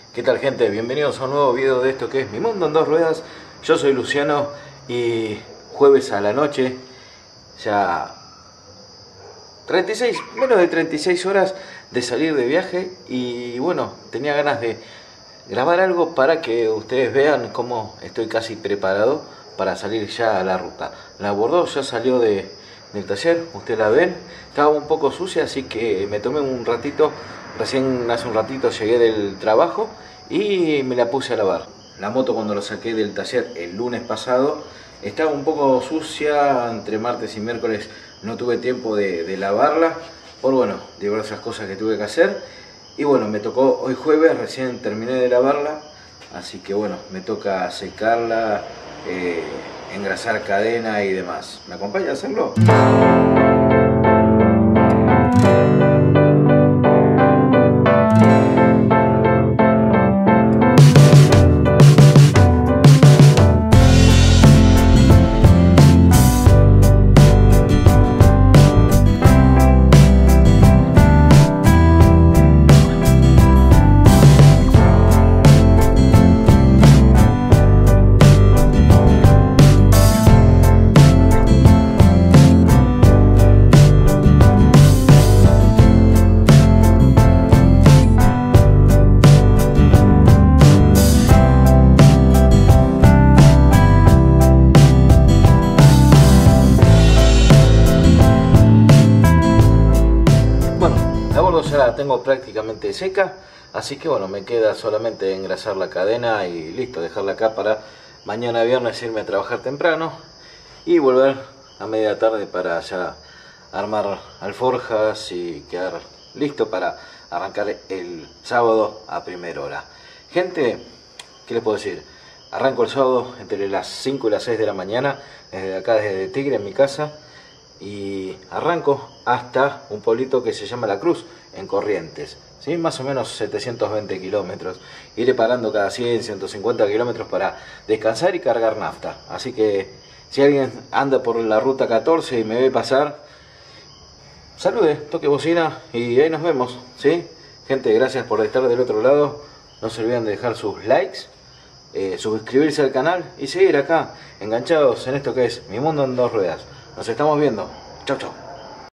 ¿Qué tal, gente? Bienvenidos a un nuevo video de esto que es Mi Mundo en Dos Ruedas. Yo soy Luciano y jueves a la noche, ya menos de 36 horas de salir de viaje. Y bueno, tenía ganas de grabar algo para que ustedes vean cómo estoy casi preparado para salir ya a la ruta. La Bordeaux ya salió del taller, ustedes la ven, estaba un poco sucia, así que me tomé un ratito. Recién hace un ratito llegué del trabajo y me la puse a lavar. La moto, cuando la saqué del taller el lunes pasado, estaba un poco sucia. Entre martes y miércoles no tuve tiempo de lavarla por diversas cosas que tuve que hacer. Y bueno, me tocó hoy jueves, recién terminé de lavarla, así que bueno, me toca secarla, engrasar cadena y demás. ¿Me acompaña a hacerlo? Ya la tengo prácticamente seca, así que bueno, me queda solamente engrasar la cadena y listo, dejarla acá para mañana viernes irme a trabajar temprano y volver a media tarde para ya armar alforjas y quedar listo para arrancar el sábado a primera hora. Gente, ¿qué les puedo decir? Arranco el sábado entre las 5 y las 6 de la mañana, desde acá, desde Tigre, en mi casa. Y arranco hasta un pueblito que se llama La Cruz, en Corrientes, ¿sí? Más o menos 720 kilómetros. Iré parando cada 100, 150 kilómetros para descansar y cargar nafta. Así que si alguien anda por la ruta 14 y me ve pasar, salude, toque bocina y ahí nos vemos, ¿sí? Gente, gracias por estar del otro lado. No se olviden de dejar sus likes, suscribirse al canal y seguir acá, enganchados en esto que es Mi Mundo en Dos Ruedas. Nos estamos viendo. Chau, chau.